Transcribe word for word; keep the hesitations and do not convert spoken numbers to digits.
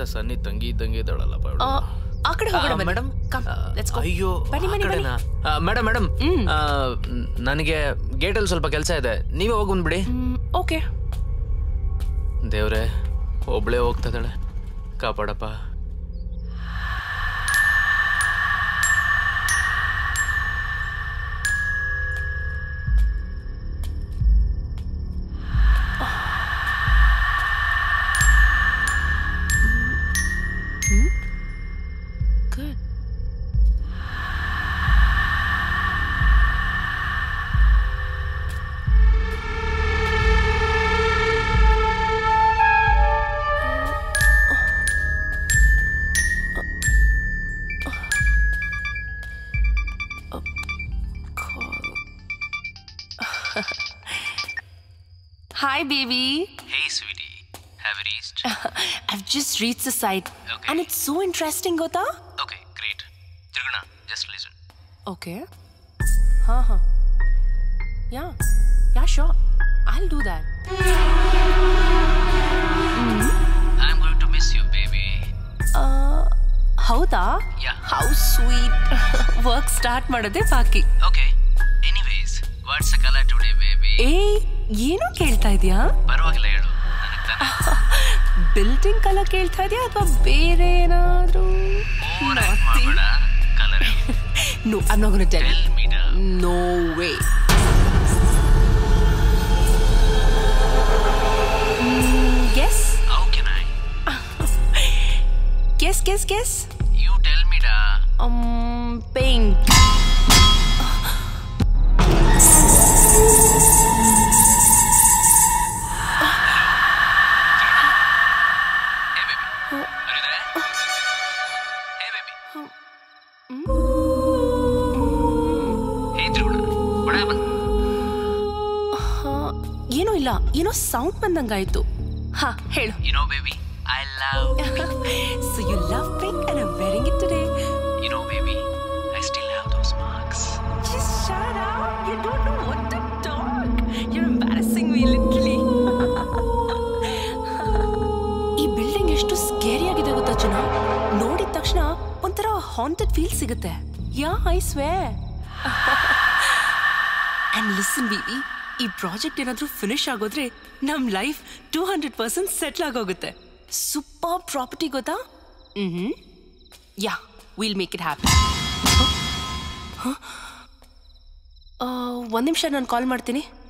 ಸನ್ನಿ ತಂಗಿ ಇದ್ದಂಗೆ ಇದ್ದಾಳಲ್ಲ ಆ ಕಡೆ ಹೋಗೋಣ ಮೇಡಮ್. ಅಯ್ಯೋ ಬನ್ನಿ ಬನ್ನಿ ಬನ್ನಿ. ಮೇಡಮ್ ಮೇಡಮ್ ನನಗೆ ಗೇಟಲ್ಲಿ ಸ್ವಲ್ಪ ಕೆಲಸ ಇದೆ, ನೀವೇ ಹೋಗಿ ಬಂದ್ಬಿಡಿ. ಓಕೆ. ದೇವ್ರೆ, ಒಬ್ಳೇ ಹೋಗ್ತದಾಳೆ, ಕಾಪಾಡಪ್ಪ. Good. Hi, baby. Hey, sweetie. Have you reached? I've just reached the site. Okay. And it's so interesting, Gota. Okay, great. Tirgana, just listen. Okay. Huh, huh. Yeah. Yeah, sure. I'll do that. Mm-hmm. I'm going to miss you, baby. Uh, howda? Yeah. How sweet. Work start madade baki. Okay. Anyways, what's the color today, baby? Hey, ಏನು ಕೇಳ್ತಾ ಇದೀಯಾ? ಪರವಾಗಿಲ್ಲ ಹೇಳು. Building colour ಕೇಳ್ತಾ ಇದೆಯಾ ಅಥವಾ ಬೇರೆ ಏನಾದರೂ? No, I'm not going to tell you. Tell me, da. No way. Mm, guess? How can I? Guess, guess, guess. You tell me, da. Um, pink. ಏನೋ ಇಲ್ಲ, ಏನೋ ಸೌಂಡ್ ಬಂದಂಗಾಯ್ತು. ಹಾ, ಹೇಳು. You know, baby, I love pink. So you love pink and I'm wearing it today. You know, baby, I still have those marks. Just shut up. You don't know what to talk. You're embarrassing me literally. ಈ building ಎಷ್ಟು scary ಆಗಿದೆ ಗೊತ್ತಾ ಜನ? ನೋಡಿದ ತಕ್ಷಣ ಒಂಥರ haunted feel ಸಿಗುತ್ತೆ. Yeah, I swear. And listen, baby, ಈ ಪ್ರಾಜೆಕ್ಟ್ ಏನಾದರೂ ಫಿನಿಶ್ ಆಗೋದ್ರೆ ನಮ್ಮ life two hundred percent settle ಆಗೋಗುತ್ತೆ. ಸೂಪರ್ ಪ್ರಾಪರ್ಟಿ ಗೊತ್ತಾ? Hmm yeah, will make it happen. ಒಂದು ನಿಮಿಷ ನಾನು ಕಾಲ್ ಮಾಡ್ತೀನಿ.